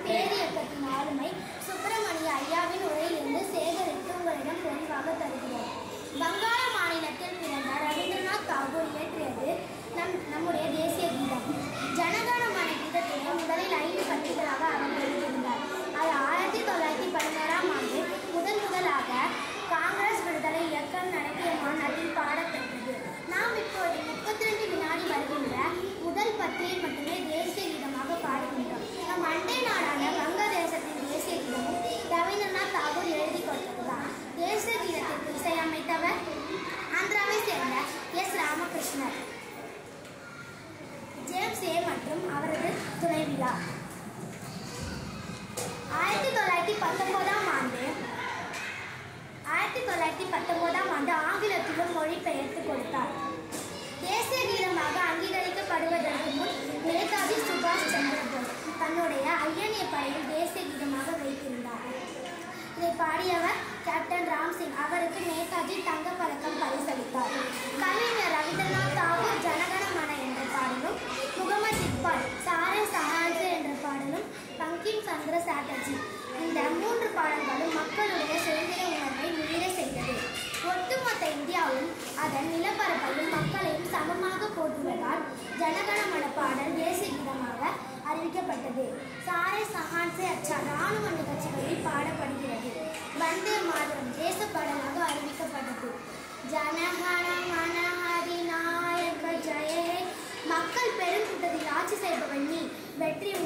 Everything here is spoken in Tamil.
பேரியக்கத்தின் ஆளுமை சுப்பிரமணிய ஐயாவின் உரையிலிருந்து சேகரித்து உங்களிடம் தெளிவாக தருகிறோம். வங்காள மாநிலத்தில் பிறந்த ரவீந்திரநாத் தாகூர் இயற்றியது நம்முடைய தேசிய கீதம். ஜனகண மன கீதத்திலே முதலில் 5 பத்திகளாக அவர் வெளியிட்டிருந்தார். அது 1911ஆம் ஆண்டு முதலாக காங்கிரஸ் விடுதலை இயக்கம் நடத்திய மாநாட்டில் பாடப்பட்டது. நாம் இப்போது 32 வினாடி வருகின்ற முதல் பத்தியில் மட்டுமே தேசிய கீதமாக பாடுகின்றோம். நம் அண்டை நாடான வங்கதேசத்தின் தேசிய கீதமும் ரவீந்திரநாத் தாகூர் எழுதி கொடுத்ததுதான். தேசிய கீதத்திற்கு இசையமைத்தவர் ஆந்திராவை சேர்ந்த எஸ். ராமகிருஷ்ணர், ஜேம்ஸ் ஏ மற்றும் அவரது துணைவியார். 1919ஆம் ஆண்டு ஆங்கிலத்திலும் மொழிபெயர்த்து கொடுத்தார். தேசிய கீதமாக அங்கீகரிக்கப்படுவதற்கு முன் நேதாஜி சுபாஷ் சந்திர போஸ் தன்னுடைய ஐஎன்ஏ படையில் தேசிய கீதமாக வைத்திருந்தார். இதை பாடியவர் கேப்டன் ராம்சிங். அவருக்கு நேதாஜி தங்கப்பதக்கம் பரிசளித்தார். கவிஞர் ரவீந்திரநாத் தாகூர் ஜனகண மன என்ற பாடலும், முகமது இக்பால் சாரே சஹான்சே என்ற பாடலும், பங்கிம் சந்திர சாட்டர்ஜி இந்த 3 பாடல்களும் மக்களுடைய சுதந்திர உணர்வை மீற செய்தது. ஒட்டுமொத்த இந்தியாவும் அதன் நிலப்பரப்பையும் மக்களையும் சமமாக போற்றுவதால் ஜனகண மன பாடல் தேசிய கீதமாக அறிவிக்கப்பட்டது. சாரே சஹான்சே அச்சா ராணுவ நிகழ்ச்சிகளில் பாடப்படுகிறது. வந்தே மாதரம் தேச பாடலாக அறிவிக்கப்பட்டது. ஜனகண மன அதிநாயக ஜெய, மக்கள் பெருங்கூட்டத்தில் ஆட்சி செய்பவன் நீ, வெற்றி